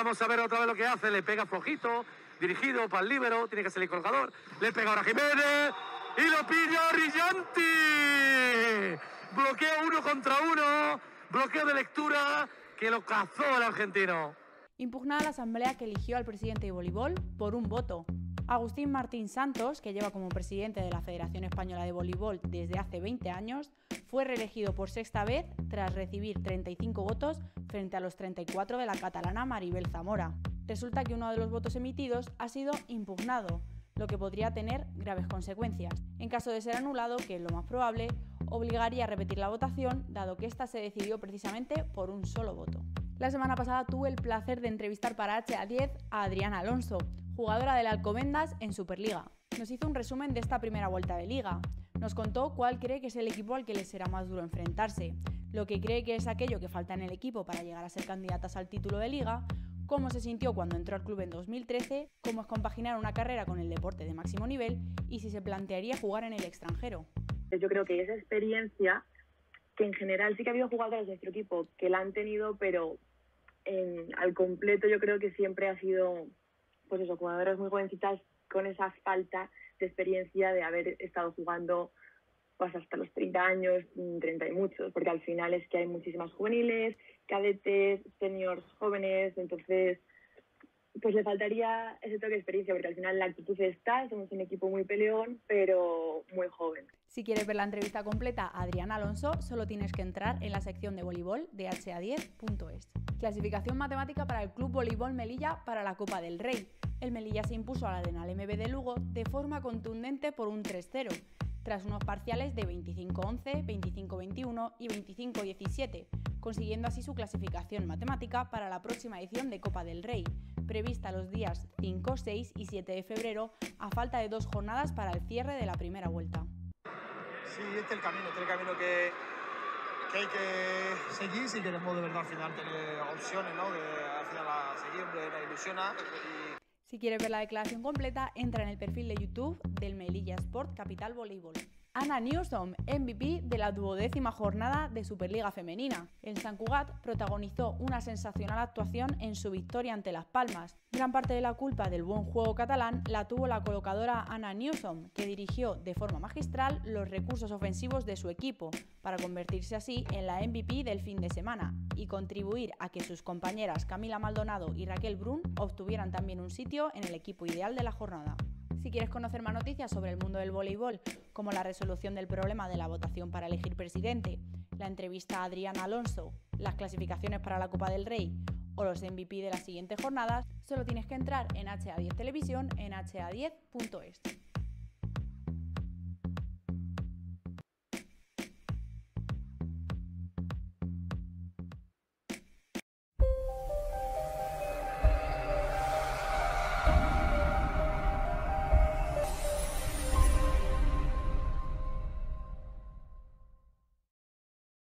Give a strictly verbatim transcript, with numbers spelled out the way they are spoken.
Vamos a ver otra vez lo que hace. Le pega flojito, dirigido para el líbero, tiene que salir colgador. Le pega ahora Jiménez y lo pilla Brillanti. Bloqueo uno contra uno, bloqueo de lectura que lo cazó el argentino. Impugnada la asamblea que eligió al presidente de voleibol por un voto. Agustín Martín Santos, que lleva como presidente de la Federación Española de Voleibol desde hace veinte años, fue reelegido por sexta vez tras recibir treinta y cinco votos frente a los treinta y cuatro de la catalana Maribel Zamora. Resulta que uno de los votos emitidos ha sido impugnado, lo que podría tener graves consecuencias. En caso de ser anulado, que es lo más probable, obligaría a repetir la votación, dado que ésta se decidió precisamente por un solo voto. La semana pasada tuve el placer de entrevistar para H A diez a Adriana Alonso, jugadora del Alcobendas en Superliga. Nos hizo un resumen de esta primera vuelta de liga. Nos contó cuál cree que es el equipo al que les será más duro enfrentarse, lo que cree que es aquello que falta en el equipo para llegar a ser candidatas al título de liga, cómo se sintió cuando entró al club en dos mil trece, cómo es compaginar una carrera con el deporte de máximo nivel y si se plantearía jugar en el extranjero. Yo creo que esa experiencia, que en general sí que ha habido jugadores de nuestro equipo que la han tenido, pero en, al completo yo creo que siempre ha sido, pues eso, jugadoras muy jovencitas con esa falta de experiencia de haber estado jugando pues hasta los treinta años, treinta y muchos, porque al final es que hay muchísimas juveniles, cadetes, seniors jóvenes, entonces pues le faltaría ese toque de experiencia, porque al final la actitud está, somos un equipo muy peleón, pero muy joven. Si quieres ver la entrevista completa a Adriana Alonso, solo tienes que entrar en la sección de voleibol de H A diez punto es. Clasificación matemática para el Club Voleibol Melilla para la Copa del Rey. El Melilla se impuso a la Arenal M B de Lugo de forma contundente por un tres cero, tras unos parciales de veinticinco once, veinticinco veintiuno y veinticinco diecisiete, consiguiendo así su clasificación matemática para la próxima edición de Copa del Rey, prevista los días cinco, seis y siete de febrero, a falta de dos jornadas para el cierre de la primera vuelta. Sí, este es el camino, este es el camino que, que hay que seguir si queremos de verdad al final tener opciones, ¿no? Que al final a seguir nos ilusiona. Y... Si quieres ver la declaración completa, entra en el perfil de YouTube del Melilla Sport Capital Voleibol. Anna Newsom, M V P de la duodécima jornada de Superliga Femenina. El Sant Cugat protagonizó una sensacional actuación en su victoria ante Las Palmas. Gran parte de la culpa del buen juego catalán la tuvo la colocadora Anna Newsom, que dirigió de forma magistral los recursos ofensivos de su equipo, para convertirse así en la M V P del fin de semana y contribuir a que sus compañeras Camila Maldonado y Raquel Brun obtuvieran también un sitio en el equipo ideal de la jornada. Si quieres conocer más noticias sobre el mundo del voleibol, como la resolución del problema de la votación para elegir presidente, la entrevista a Adriana Alonso, las clasificaciones para la Copa del Rey o los M V P de las siguientes jornadas, solo tienes que entrar en H A diez Televisión en H A diez punto es.